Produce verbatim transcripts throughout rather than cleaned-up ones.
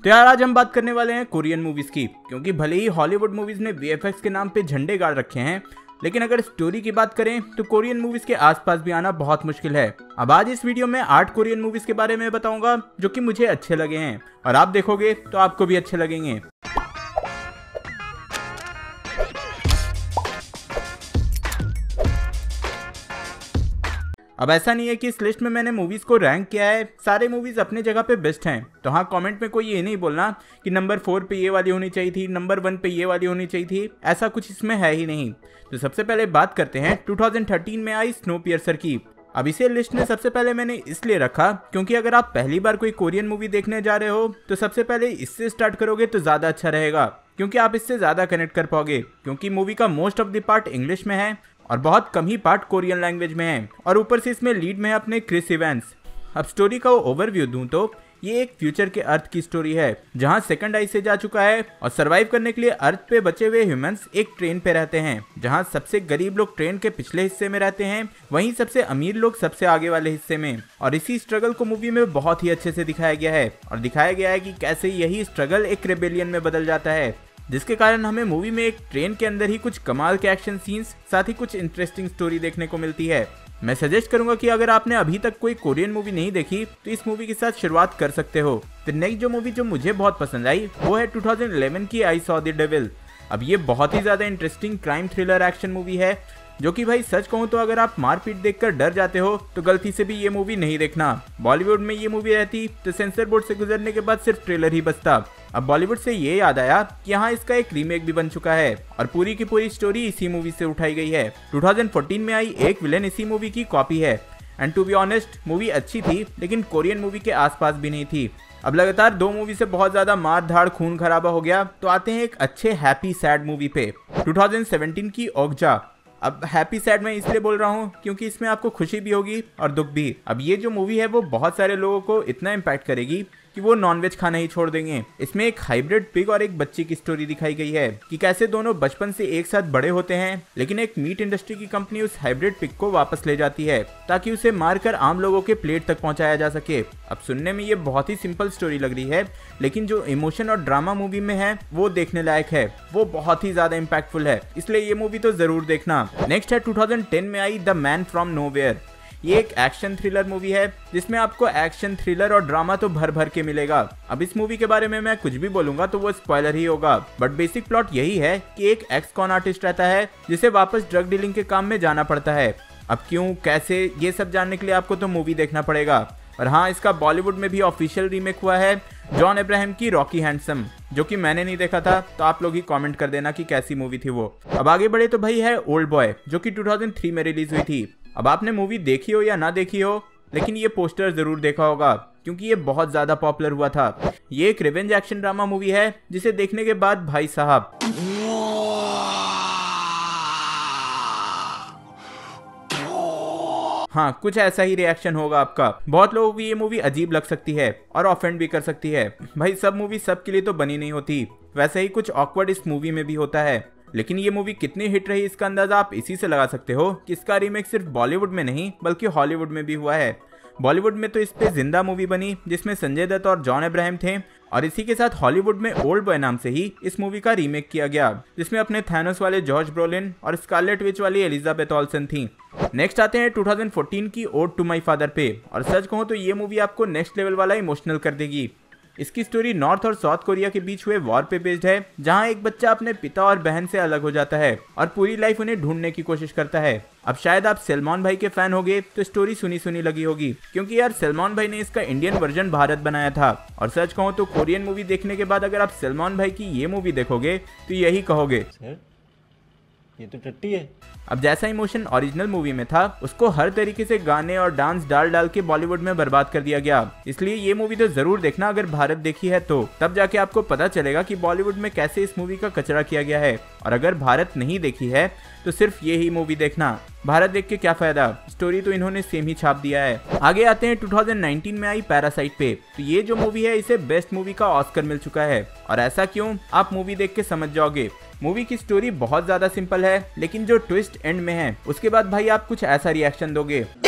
तो यार आज हम बात करने वाले हैं कोरियन मूवीज की, क्योंकि भले ही हॉलीवुड मूवीज ने वीएफएक्स के नाम पे झंडे गाड़ रखे हैं, लेकिन अगर स्टोरी की बात करें तो कोरियन मूवीज के आसपास भी आना बहुत मुश्किल है। अब आज इस वीडियो में आठ कोरियन मूवीज के बारे में बताऊंगा जो कि मुझे अच्छे लगे हैं, और आप देखोगे तो आपको भी अच्छे लगेंगे। अब ऐसा नहीं है कि इस लिस्ट में मैंने मूवीज को रैंक किया है, सारे मूवीज अपने जगह पे बेस्ट हैं। तो हाँ, कमेंट में कोई ये नहीं बोलना कि नंबर फोर पे ये वाली होनी चाहिए थी, नंबर वन पे ये वाली होनी चाहिए थी, ऐसा कुछ इसमें है ही नहीं। तो सबसे पहले बात करते हैं दो हज़ार तेरह में आई स्नोपियर्सर की। अब इसे लिस्ट में सबसे पहले मैंने इसलिए रखा क्योंकि अगर आप पहली बार कोई कोरियन मूवी देखने जा रहे हो तो सबसे पहले इससे स्टार्ट करोगे तो ज्यादा अच्छा रहेगा, क्योंकि आप इससे ज्यादा कनेक्ट कर पाओगे। क्योंकि मूवी का most of the part English में है और बहुत कम ही पार्ट कोरियन लैंग्वेज में है, और ऊपर से इसमें लीड में है अपने क्रिस इवेंस। अब स्टोरी का ओवरव्यू दूं तो ये एक फ्यूचर के अर्थ की स्टोरी है, जहां सेकंड आई से जा चुका है और सरवाइव करने के लिए अर्थ पे बचे हुए ह्यूमंस एक ट्रेन पे रहते हैं, जहां सबसे गरीब लोग ट्रेन के पिछले हिस्से में रहते हैं, वहीं सबसे अमीर लोग सबसे आगे वाले हिस्से में। और इसी स्ट्रगल को मूवी में बहुत ही अच्छे से दिखाया गया है, और दिखाया गया है कि कैसे यही स्ट्रगल एक रेबेलियन में बदल जाता है, जिसके कारण हमें मूवी में एक ट्रेन के अंदर ही कुछ कमाल के एक्शन सीन्स, साथ ही कुछ इंटरेस्टिंग स्टोरी देखने को मिलती है। मैं सजेस्ट करूंगा कि अगर आपने अभी तक कोई कोरियन मूवी नहीं देखी तो इस मूवी के साथ शुरुआत कर सकते हो। फिर नेक्स्ट जो मूवी जो मुझे बहुत पसंद आई वो है दो हज़ार ग्यारह की आई सॉ द डेविल। अब ये बहुत ही ज्यादा interesting crime thriller action movie है, जो कि भाई सच कहूं तो अगर आप मारपीट देखकर डर जाते हो तो गलती से भी ये मूवी नहीं देखना। बॉलीवुड में ये मूवी रहती तो सेंसर बोर्ड से गुजरने के बाद सिर्फ ट्रेलर ही बचता। अब बॉलीवुड से ये याद आया कि यहाँ इसका एक रीमेक भी बन चुका है, और पूरी की पूरी स्टोरी इसी मूवी से उठाई गई है। दो हज़ार चौदह में आई एक विलेन इसी मूवी की कॉपी है, and to be honest movie अच्छी थी, लेकिन कोरियन मूवी के आसपास भी नहीं थी। अब लगातार दो मूवी से बहुत ज्यादा मार धाड़ खून खराबा हो गया, तो आते हैं एक अच्छे हैप्पी सैड मूवी पे, दो हज़ार सत्रह की ओकजा। अब हैप्पी सैड मैं इसलिए बोल रहा हूँ क्योंकि इसमें आपको खुशी भी होगी और दुख भी। अब ये जो मूवी है वो बहुत सारे लोगों को इतना इम्पैक्ट करेगी कि वो नॉनवेज खाना ही छोड़ देंगे। इसमें एक हाइब्रिड पिग और एक बच्चे की स्टोरी दिखाई गई है कि कैसे दोनों बचपन से एक साथ बड़े होते हैं, लेकिन एक मीट इंडस्ट्री की कंपनी उस हाइब्रिड पिग को वापस ले जाती है ताकि उसे मारकर आम लोगों के प्लेट तक पहुंचाया जा सके। अब सुनने में ये बहुत ही सिंपल स्टोरी लग रही है, लेकिन जो इमोशन और ड्रामा मूवी में है वो देखने लायक है, वो बहुत ही ज्यादा इम्पैक्टफुल है, इसलिए ये मूवी तो जरूर देखना। नेक्स्ट है दो हज़ार दस में आई द मैन फ्रॉम नोवेयर। ये एक एक्शन थ्रिलर मूवी है जिसमें आपको एक्शन थ्रिलर और ड्रामा तो भर भर के मिलेगा। अब इस मूवी के बारे में मैं कुछ भी बोलूंगा तो वो स्पॉइलर ही होगा, बट बेसिक प्लॉट यही है कि एक एक्स कॉन आर्टिस्ट रहता है जिसे वापस ड्रग डीलिंग के काम में जाना पड़ता है। अब क्यों कैसे ये सब जानने के लिए आपको तो मूवी देखना पड़ेगा। और हाँ, इसका बॉलीवुड में भी ऑफिशियल रीमेक हुआ है जॉन अब्राहम की रॉकी हैंडसम, जो कि मैंने नहीं देखा था, तो आप लोग ही कमेंट कर देना कि कैसी मूवी थी वो। अब आगे बढ़े तो भाई है ओल्ड बॉय, जो कि दो हज़ार तीन में रिलीज हुई थी। अब आपने मूवी देखी हो या ना देखी हो, लेकिन ये पोस्टर जरूर देखा होगा क्योंकि ये बहुत ज्यादा पॉपुलर हुआ था। ये एक रिवेंज एक्शन ड्रामा मूवी है जिसे देखने के बाद भाई साहब हाँ, कुछ ऐसा ही रिएक्शन होगा आपका। बहुत लोगों को ये मूवी अजीब लग सकती है और ऑफेंड भी कर सकती है। भाई सब मूवी सबके लिए तो बनी नहीं होती, वैसे ही कुछ ऑकवर्ड इस मूवी में भी होता है। लेकिन ये मूवी कितनी हिट रही इसका अंदाजा आप इसी से लगा सकते हो कि इसका रीमेक सिर्फ बॉलीवुड में नहीं बल्कि हॉलीवुड में भी हुआ है। बॉलीवुड में तो इस पे जिंदा मूवी बनी जिसमें संजय दत्त और जॉन अब्राहम थे, और इसी के साथ हॉलीवुड में ओल्ड बॉय नाम से ही इस मूवी का रीमेक किया गया, जिसमें अपने थैनोस वाले जॉर्ज ब्रोलिन और स्कारलेट विच वाली एलिजाबेथ ऑल्सन थी। नेक्स्ट आते हैं दो हज़ार चौदह की ओड टू माई फादर पे, और सच कहूं तो ये मूवी आपको नेक्स्ट लेवल वाला इमोशनल कर देगी। इसकी स्टोरी नॉर्थ और साउथ कोरिया के बीच हुए वॉर पे बेस्ड है, जहां एक बच्चा अपने पिता और बहन से अलग हो जाता है और पूरी लाइफ उन्हें ढूंढने की कोशिश करता है। अब शायद आप सलमान भाई के फैन होगे तो स्टोरी सुनी सुनी लगी होगी, क्योंकि यार सलमान भाई ने इसका इंडियन वर्जन भारत बनाया था। और सच कहूं तो कोरियन मूवी देखने के बाद अगर आप सलमान भाई की ये मूवी देखोगे तो यही कहोगे, ये तो टट्टी है। अब जैसा इमोशन ओरिजिनल मूवी में था उसको हर तरीके से गाने और डांस डाल डाल के बॉलीवुड में बर्बाद कर दिया गया। इसलिए ये मूवी तो जरूर देखना अगर भारत देखी है तो, तब जाके आपको पता चलेगा कि बॉलीवुड में कैसे इस मूवी का कचरा किया गया है। और अगर भारत नहीं देखी है तो सिर्फ ये ही मूवी देखना, भारत देख के क्या फायदा, स्टोरी तो इन्होंने सेम ही छाप दिया है। आगे आते हैं दो हज़ार उन्नीस में आई पैरासाइट पे। तो ये जो मूवी है इसे बेस्ट मूवी का ऑस्कर मिल चुका है, और ऐसा क्यों आप मूवी देख के समझ जाओगे। मूवी की स्टोरी बहुत ज्यादा सिंपल है, लेकिन जो ट्विस्ट एंड में है उसके बाद भाई आप कुछ ऐसा रिएक्शन दोगे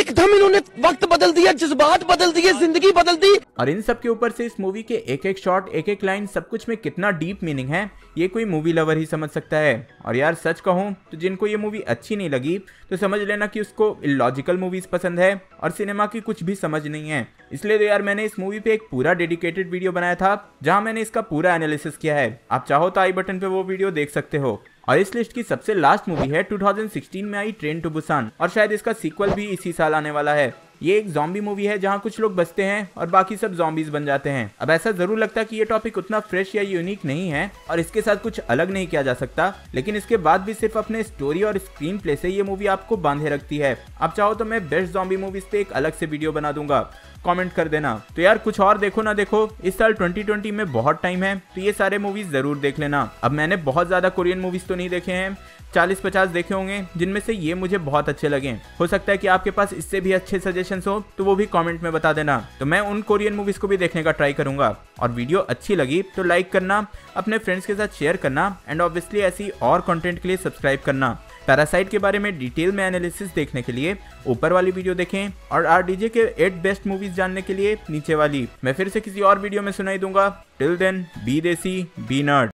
एकदम इन्होंने वक्त बदल दिया, जज्बात बदल दिए, जिंदगी बदल दी। और इन सब के ऊपर से इस मूवी के एक एक शॉट, एक एक लाइन, सब कुछ में कितना डीप मीनिंग है ये कोई मूवी लवर ही समझ सकता है। और यार सच कहूँ तो जिनको ये मूवी अच्छी नहीं लगी तो समझ लेना कि उसको इलॉजिकल मूवीज पसंद है और सिनेमा की कुछ भी समझ नहीं है। इसलिए तो यार मैंने इस मूवी पे एक पूरा डेडिकेटेड वीडियो बनाया था जहां मैंने इसका पूरा एनालिसिस किया है। आप चाहो तो आई बटन पे वो वीडियो देख सकते हो। और इस लिस्ट की सबसे लास्ट मूवी है दो हज़ार सोलह में आई ट्रेन टू बुसान, और शायद इसका सीक्वल भी इसी साल आने वाला है। ये एक जॉम्बी मूवी है जहां कुछ लोग बचते हैं और बाकी सब जॉम्बीज बन जाते हैं। अब ऐसा जरूर लगता है कि ये टॉपिक उतना फ्रेश या यूनिक नहीं है और इसके साथ कुछ अलग नहीं किया जा सकता, लेकिन इसके बाद भी सिर्फ अपने स्टोरी और स्क्रीन प्ले से ये मूवी आपको बांधे रखती है। आप चाहो तो मैं बेस्ट जॉम्बी मूवीज पे एक अलग से वीडियो बना दूंगा, कमेंट कर देना। तो यार कुछ और देखो ना देखो, इस साल ट्वेंटी ट्वेंटी में बहुत टाइम है तो ये सारे मूवीज जरूर देख लेना। अब मैंने बहुत ज्यादा कोरियन मूवीज तो नहीं देखे हैं, चालीस पचास देखे होंगे जिनमें से ये मुझे बहुत अच्छे लगे। हो सकता है कि आपके पास इससे भी अच्छे सजेशंस हो तो वो भी कमेंट में बता देना, तो मैं उन कोरियन मूवीज को भी देखने का ट्राई करूंगा। और वीडियो अच्छी लगी तो लाइक करना, अपने फ्रेंड्स के साथ शेयर करना एंड ऑब्वियसली ऐसी और कंटेंट के लिए सब्सक्राइब करना। पैरासाइट के बारे में डिटेल में एनालिसिस देखने के लिए ऊपर वाली वीडियो देखें और आरडीजे के एट बेस्ट मूवीज जानने के लिए नीचे वाली। मैं फिर से किसी और वीडियो में सुनाई दूंगा। Till then be desi be nerd.